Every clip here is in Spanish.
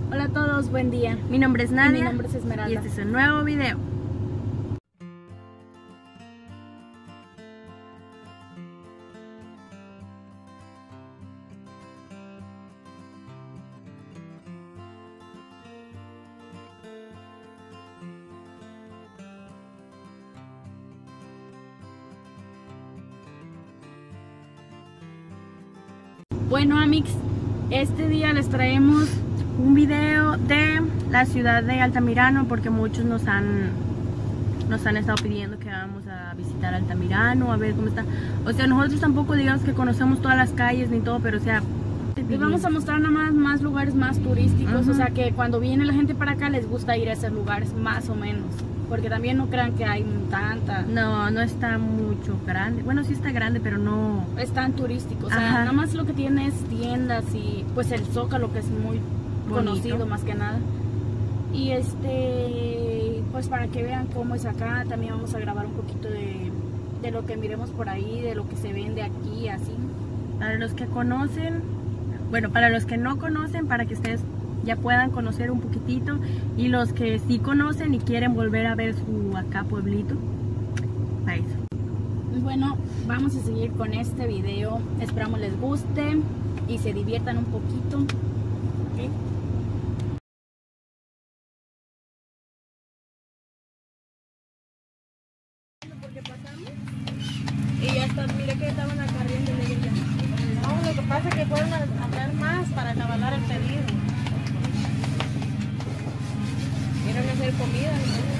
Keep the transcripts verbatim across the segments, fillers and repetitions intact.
Hola a todos, buen día. Mi nombre es Nadia. Y mi nombre es Esmeralda. Y este es un nuevo video. Bueno, amigos, este día les traemos un video de la ciudad de Altamirano porque muchos nos han nos han estado pidiendo que vamos a visitar Altamirano, a ver cómo está. O sea, nosotros tampoco digamos que conocemos todas las calles ni todo, pero o sea, les vamos a mostrar nada más, más lugares más turísticos. Uh-huh. O sea, que cuando viene la gente para acá les gusta ir a esos lugares más o menos. Porque también no crean que hay tanta... No, no está mucho grande. Bueno, sí está grande, pero no... Es tan turístico. O sea, Ajá. nada más lo que tiene es tiendas y pues el Zócalo, que es muy bonito, conocido más que nada. Y este... pues para que vean cómo es acá, también vamos a grabar un poquito de, de lo que miremos por ahí, de lo que se vende aquí, así. Para los que conocen... Bueno, para los que no conocen, para que ustedes ya puedan conocer un poquitito, y los que sí conocen y quieren volver a ver su acá pueblito, para eso. Bueno, vamos a seguir con este video, esperamos les guste y se diviertan un poquito. ¿Okay? Porque pasamos y ya está, mire que estaban acá riendo de ella. No, lo que pasa es que pueden hablar más para acabar el pedido. Quieren hacer comida, ¿no?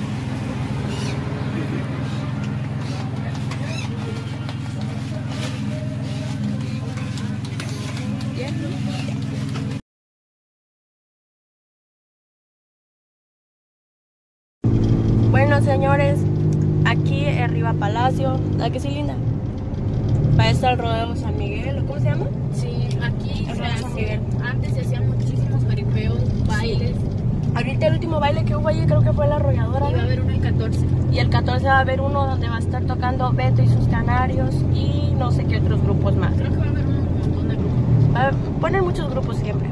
Bueno, señores, aquí arriba Palacio, ¿a qué sí, linda? Para estar el rodeo San Miguel, ¿cómo se llama? Sí, aquí El se rodeo San Miguel. Antes se hacían muchísimos jaripeos, bailes. Ahorita el último baile que hubo allí creo que fue la arrolladora. Y va a haber uno el catorce. Y el catorce va a haber uno donde va a estar tocando Beto y sus Canarios y no sé qué otros grupos más. Creo que va a haber un montón de grupos. Va a poner muchos grupos siempre.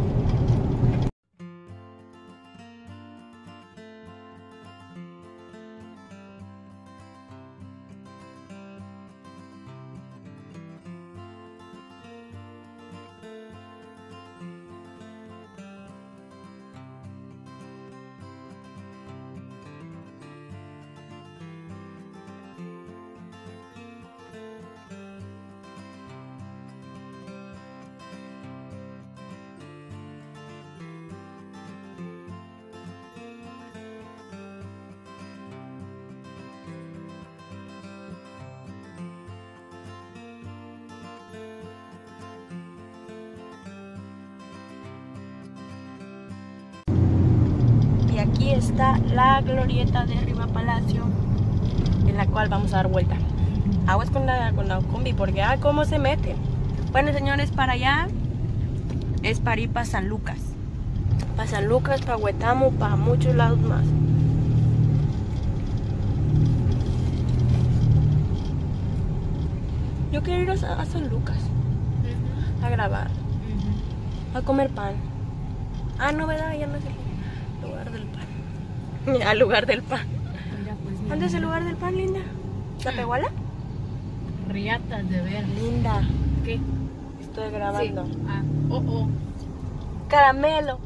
Y aquí está la glorieta de Arriba Palacio, en la cual vamos a dar vuelta. Aguas con la, con la combi, porque ah, cómo se mete. Bueno, señores, para allá es para ir para San Lucas. Para San Lucas, para Huetamo, para muchos lados más. Yo quiero ir a, a San Lucas, uh-huh. a grabar, uh-huh. a comer pan. Ah, no, ¿verdad? Ya no es el lugar del pan. Al lugar del pan. Mira, pues, ¿Dónde es el lugar del pan, linda? ¿La Peguala? Riatas de ver. Linda. ¿Qué? Estoy grabando. Sí. Ah, oh, oh. Caramelo.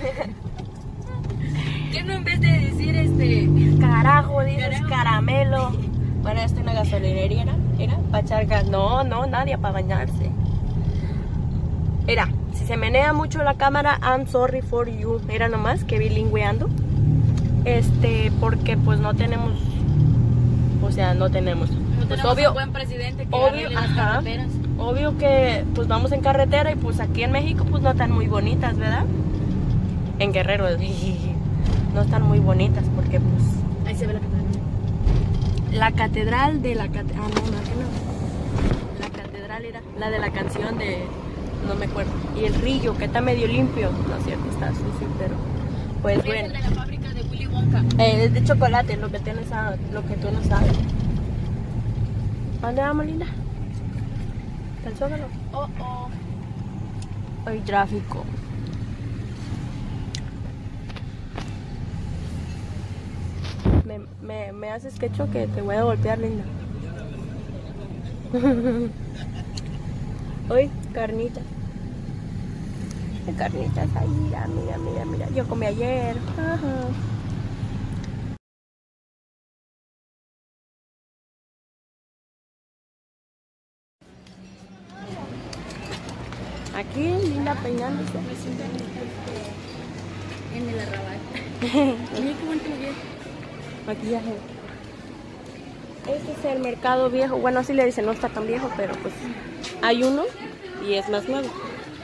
¿Qué no en vez de decir este? Carajo, dices Carajo. caramelo. Bueno, esta es una gasolinería, ¿era? ¿Era? Para echar gas. No, no, nadie para bañarse. Era, si se menea mucho la cámara, I'm sorry for you. Era nomás que bilingüeando. Este, porque pues no tenemos, o sea, no tenemos. No pues tenemos obvio, un buen presidente que obvio, arregle las ajá. carreteras. Obvio que pues vamos en carretera y pues aquí en México pues no están muy bonitas, ¿verdad? En Guerrero no están muy bonitas porque pues... Ahí se ve la catedral. La catedral de la catedral... Ah, no, no, que no. La catedral era la de la canción de... No me acuerdo. Y el río que está medio limpio. No es cierto, está sucio, pero... Pues Es bueno. el de la fábrica de Willy Wonka. Eh, es de chocolate, lo que tienes a, lo que tú no sabes. ¿Dónde vamos, linda? ¿Al Zócalo? Oh, oh. Hay tráfico. Me, me, me haces quecho que te voy a golpear, linda. Uy, carnitas. Hay carnitas ahí, mira, mira, mira, mira. Yo comí ayer. Ajá. Aquí, linda peinándose. Me siento en el arrabal. Mira qué bonito viejo. Maquillaje. Este es el mercado viejo. Bueno, así le dicen, no está tan viejo, pero pues hay uno y es más nuevo.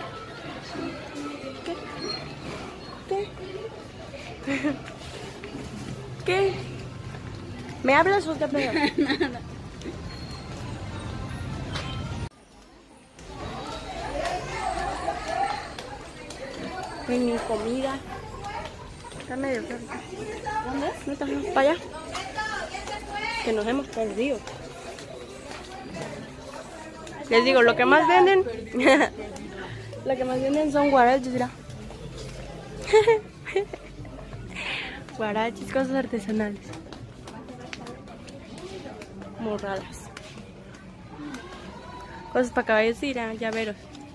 ¿Qué? ¿Qué? ¿Qué? ¿Me hablas o te pego? Nada. En mi comida. Está medio claro. ¿Dónde? No está no, para allá. Que nos hemos perdido. Les digo, lo que más venden. Lo que más venden son guaraches, mira. Guaraches, cosas artesanales. Morradas. Cosas para caballos, mira, llaveros.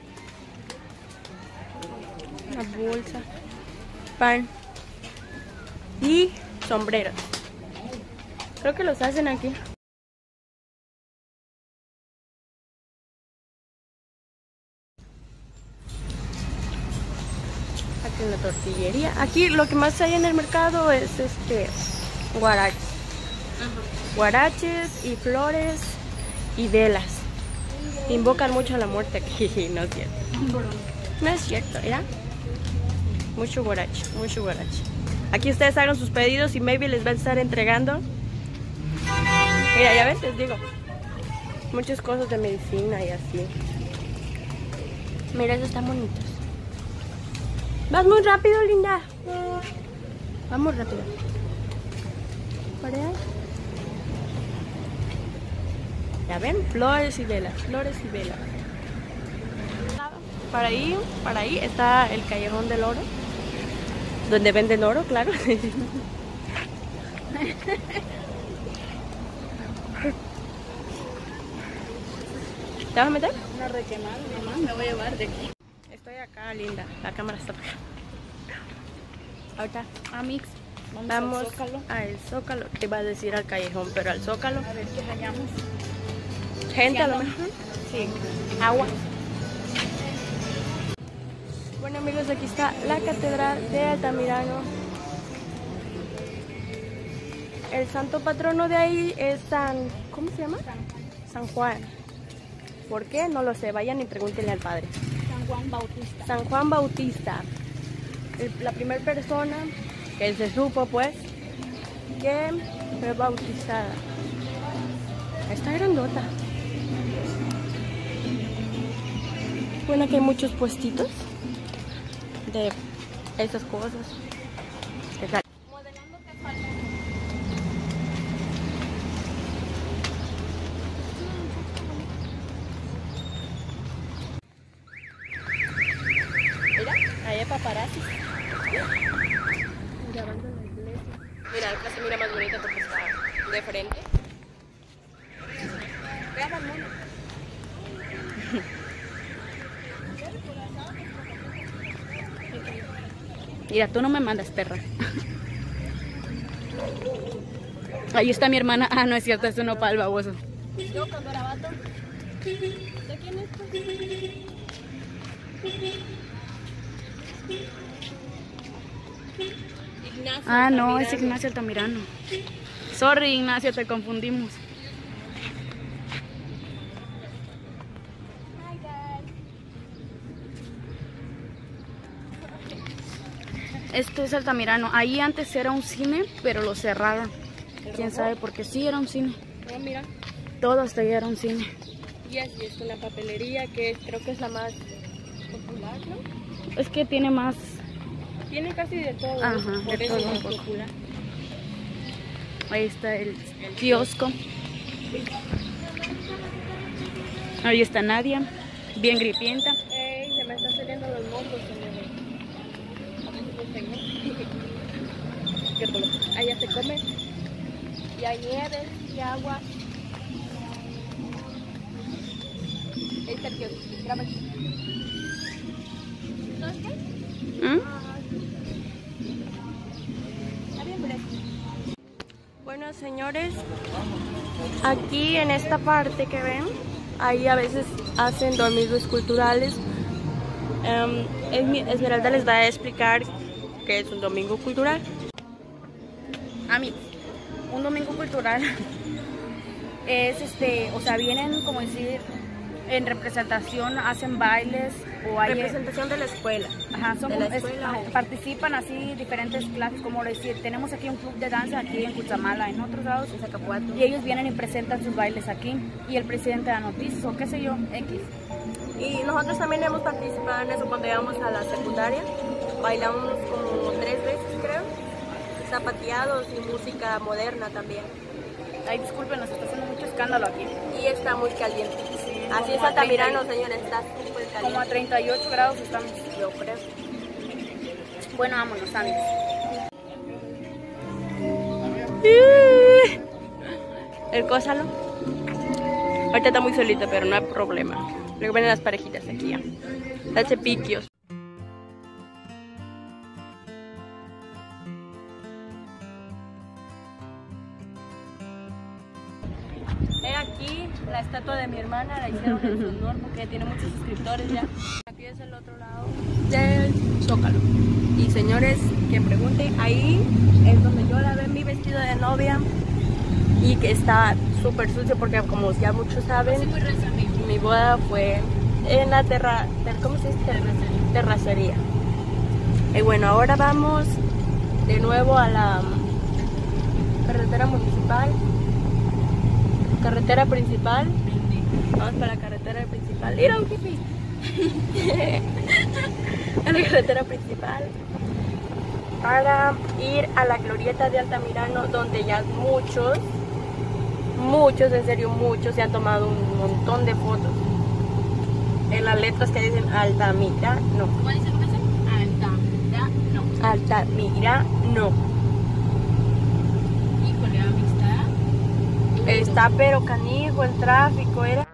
Una bolsa. Pan. Y sombreros. Creo que los hacen aquí. Aquí en la tortillería. Aquí lo que más hay en el mercado es este guaraches. Ajá. Guaraches y flores y velas. Invocan mucho a la muerte aquí. No es cierto. No es cierto, ¿verdad? Mucho guarache, mucho guarache. Aquí ustedes hagan sus pedidos y maybe les va a estar entregando. Mira, ya ves, les digo. Muchas cosas de medicina y así. Mira, esos están bonitos. Vas muy rápido, linda. Vamos rápido. Por ahí. Ya ven, flores y velas, flores y velas. Para ahí, para ahí está el Callejón del Oro. Donde venden oro, claro. ¿Te vas a meter? Una requemada, mamá, me voy a llevar de aquí. Estoy acá, linda. La cámara está acá. Ahorita Amix, vamos, vamos al Zócalo. al Zócalo. Te iba a decir al Callejón, pero al Zócalo. A ver qué hallamos. Gente a lo ¿Sí, mejor. Sí. Agua. Bueno, amigos, aquí está la Catedral de Altamirano. El santo patrono de ahí es San... ¿Cómo se llama? San Juan. ¿Por qué? No lo sé. Vayan y pregúntenle al padre. San Juan Bautista. San Juan Bautista. El- la primera persona que se supo, pues, que fue bautizada. Está grandota. Bueno, aquí hay muchos puestitos de esas cosas. Está- Modelando te falta. Mira, ahí hay paparazzi. Grabando la iglesia. Mira, acá se mira más bonita porque está de frente. Graba el mono. Mira, tú no me mandas, perra. Ahí está mi hermana. Ah, no es cierto, es un nopal baboso. Yo cuando era vato. ¿De quién es? Ignacio. Ah, no, es Altamirano. Ignacio Altamirano. Sorry, Ignacio, te confundimos. Este es Altamirano. Ahí antes era un cine, pero lo cerraron. ¿Quién sabe? Porque sí era un cine. No, mira. Todo hasta allá era un cine. Y así es una papelería que es- creo que es la más popular, ¿no? Es que tiene más... Tiene casi de todo. Ajá, por de eso todo es un más poco. popular. Ahí está el kiosco. Ahí está Nadia, bien gripienta. Ey, se me están saliendo los mocos, señor. Qué polo. Allá se come. y hay nieve y agua. Ahí está el kiosco, graba aquí. ¿No es qué? ¿Mm? Está bien, pero... Bueno, señores, aquí en esta parte que ven, ahí a veces hacen domingos culturales. Um, Esmeralda les va a explicar qué es un domingo cultural. A mí, un domingo cultural es este, o sea, vienen como decir en representación, hacen bailes o hay Representación de la escuela. Ajá, son, de la es- escuela ajá, o- participan así diferentes clases, como decir, tenemos aquí un club de danza aquí en Cutzamala, en otros lados, En Zacapuato. y ellos vienen y presentan sus bailes aquí, y el presidente da noticias o qué sé yo, X. Y nosotros también hemos participado en eso cuando íbamos a la secundaria. Bailamos como tres veces, creo. Zapateados y música moderna también. Ay, disculpen, nos está haciendo mucho escándalo aquí. Y está muy caliente. Sí, Así como es a Altamirano, treinta señores, está súper Como a caliente. treinta y ocho grados estamos. Yo creo. Bueno, vámonos, amigos. El cósalo. Ahorita está muy solito, pero no hay problema. Luego vienen las parejitas aquí ya. Las cepiquios. He aquí la estatua de mi hermana, la hicieron en su honor porque tiene muchos suscriptores ya. Aquí es el otro lado del Zócalo. Y señores, que pregunte, ahí es donde yo lavé mi vestido de novia y que está súper sucio porque como ya muchos saben, mi boda fue en la terra, ter- ¿cómo se dice? Terracería. terracería. Y bueno, ahora vamos de nuevo a la carretera municipal. Carretera principal. Vamos para la carretera principal. ¡Mira un hippie! A la carretera principal. Para ir a la glorieta de Altamirano, donde ya muchos, muchos, en serio, muchos se han tomado un montón de fotos. En las letras que dicen Altamirano. ¿Cómo dice una vez? Alta, no. Altamirano. Híjole, amistad. Está pero canijo el tráfico, era.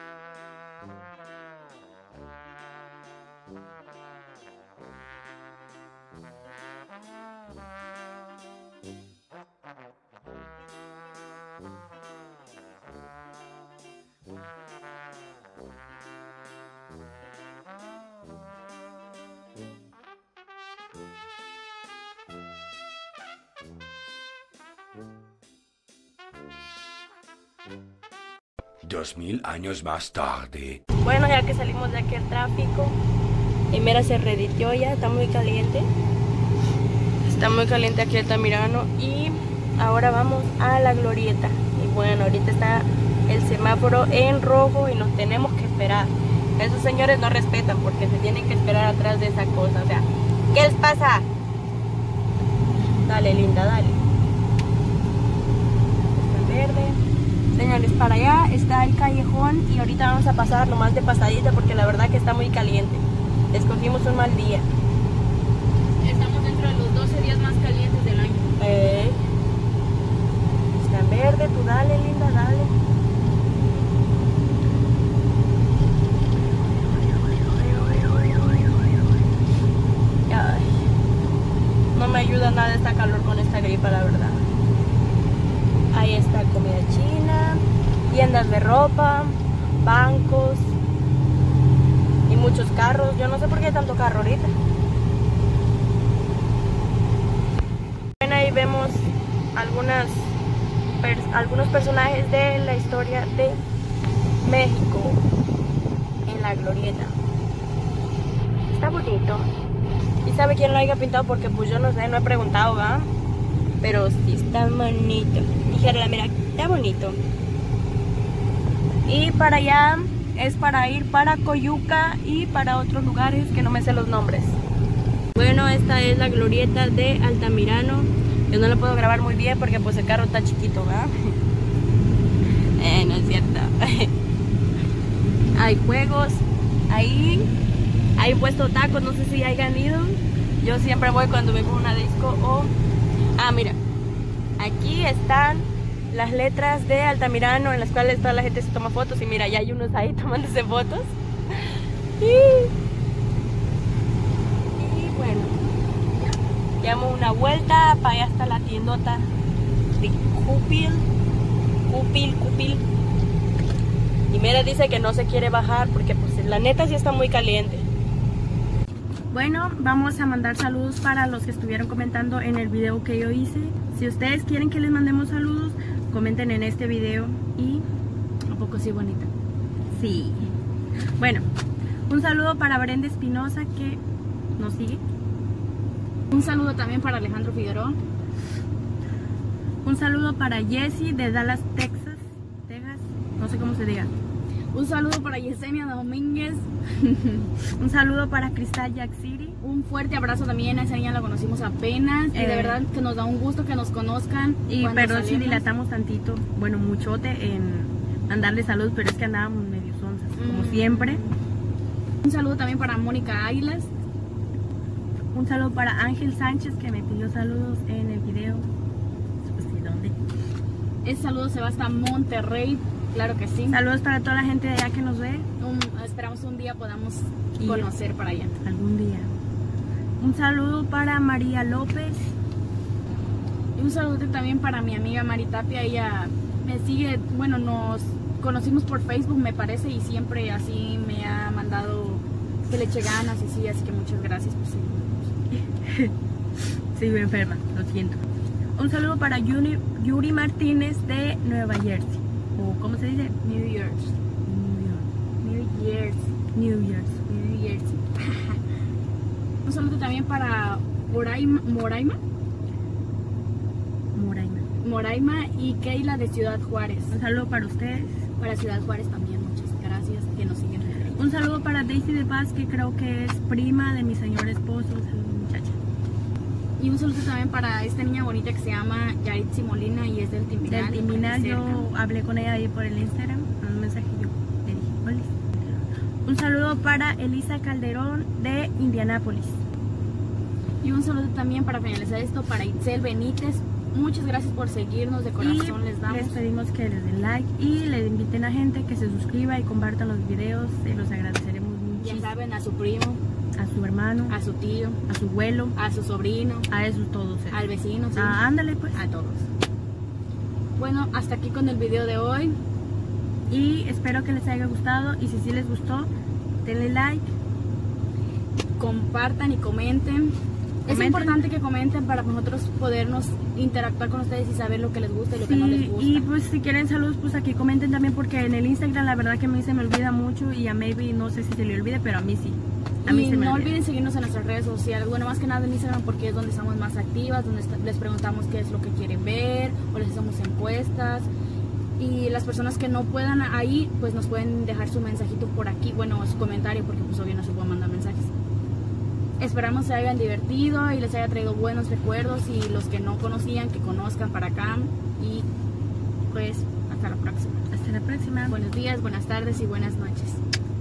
Dos mil años más tarde. Bueno, ya que salimos de aquí el tráfico, y mira, se reditió ya, está muy caliente. Está muy caliente aquí Altamirano y ahora vamos a la glorieta. Y bueno, ahorita está el semáforo en rojo y nos tenemos que esperar. Esos señores no respetan porque se tienen que esperar atrás de esa cosa. O sea, ¿qué les pasa? Dale, linda, dale. Está verde. Señores, para allá está el callejón y ahorita vamos a pasar nomás de pasadita porque la verdad que está muy caliente. Escogimos un mal día. Estamos dentro de los doce días más calientes del año. Eh, está en verde, tú dale, linda, dale. Ay, no me ayuda nada esta calor con esta gripa, la verdad. Ahí está comida china, tiendas de ropa, bancos y muchos carros. Yo no sé por qué hay tanto carro ahorita. Bueno, ahí vemos algunas pers- algunos personajes de la historia de México en la glorieta. Está bonito. ¿Y sabe quién lo haya pintado? Porque pues yo no sé, no he preguntado, ¿va? Pero sí está bonito. Dijera, mira, está bonito. Y para allá es para ir para Coyuca y para otros lugares que no me sé los nombres. Bueno, esta es la glorieta de Altamirano. Yo no lo puedo grabar muy bien porque pues el carro está chiquito, ¿verdad? Eh, no es cierto. Hay juegos. Ahí hay puesto tacos, no sé si hayan ido. Yo siempre voy cuando vengo a una disco o... Ah, mira. Aquí están las letras de Altamirano en las cuales toda la gente se toma fotos. Y mira, ya hay unos ahí tomándose fotos. Y, y bueno, damos una vuelta para allá hasta la tiendota de Cupil. Cupil, Cupil. Y Mera dice que no se quiere bajar porque pues la neta sí está muy caliente. Bueno, vamos a mandar saludos para los que estuvieron comentando en el video que yo hice. Si ustedes quieren que les mandemos saludos, comenten en este video. Y un poco así bonita. Sí. Bueno, un saludo para Brenda Espinosa que nos sigue. Un saludo también para Alejandro Figueroa. Un saludo para Jessie de Dallas, Texas. Texas, no sé cómo se diga. Un saludo para Yesenia Domínguez. Un saludo para Cristal Jack City. Un fuerte abrazo también, a esa niña la conocimos apenas. Eh, y de verdad que nos da un gusto que nos conozcan. Y pero si dilatamos tantito, bueno, muchote en mandarle saludos, pero es que andábamos medio sonzas, como mm. siempre. Un saludo también para Mónica Águilas. Un saludo para Ángel Sánchez que me pidió saludos en el video. Pues, ¿dónde? Ese saludo se va hasta Monterrey. Claro que sí. Saludos para toda la gente de allá que nos ve. Un, esperamos un día podamos ir conocer para allá. Algún día. Un saludo para María López. Y un saludo también para mi amiga Mari Tapia. Ella me sigue, bueno, nos conocimos por Facebook me parece y siempre así me ha mandado que le eche ganas y sí, así que muchas gracias. Pues, sí. Sigo enferma, lo siento. Un saludo para Yuri, Yuri Martínez de Nueva Jersey. ¿O cómo se dice? New Year's. New York. New Year's. New Year's. New Year's. Un saludo también para Moraima. Moraima. Moraima. Moraima y Keila de Ciudad Juárez. Un saludo para ustedes. Para Ciudad Juárez también, muchas gracias que nos siguen. Un saludo para Daisy de Paz, que creo que es prima de mi señor esposo. Saludos, muchacha. Y un saludo también para esta niña bonita que se llama Yaritzi Molina y es del Timbinal. Del Timbinal, yo hablé con ella ahí por el Instagram, un mensaje yo le dije, hola. Un saludo para Elisa Calderón de Indianápolis. Y un saludo también para finalizar esto para Itzel Benítez. Muchas gracias por seguirnos, de corazón y les damos. Les pedimos que les den like y le inviten a gente que se suscriba y compartan los videos, se los agradeceremos muchísimo. Ya saben, a su primo, a su hermano, a su tío, a su abuelo, a su sobrino, a esos todos. ¿Eh? Al vecino, sí. Ah, ándale pues. A todos. Bueno, hasta aquí con el video de hoy. Y espero que les haya gustado. Y si sí les gustó, denle like, compartan y comenten. Es comenten. importante que comenten para nosotros podernos interactuar con ustedes y saber lo que les gusta y lo sí, que no les gusta. Y pues si quieren saludos, pues aquí comenten también, porque en el Instagram la verdad que a mí se me olvida mucho y a Maybe no sé si se le olvide, pero a mí sí. A y mí se me no olvida. olviden seguirnos en nuestras redes sociales, bueno, más que nada en Instagram porque es donde estamos más activas, donde les preguntamos qué es lo que quieren ver o les hacemos encuestas. Y las personas que no puedan ahí, pues nos pueden dejar su mensajito por aquí, bueno, su comentario, porque pues obvio no se pueden mandar mensajes. Esperamos se hayan divertido y les haya traído buenos recuerdos y los que no conocían, que conozcan para acá. Y pues hasta la próxima. Hasta la próxima. Buenos días, buenas tardes y buenas noches.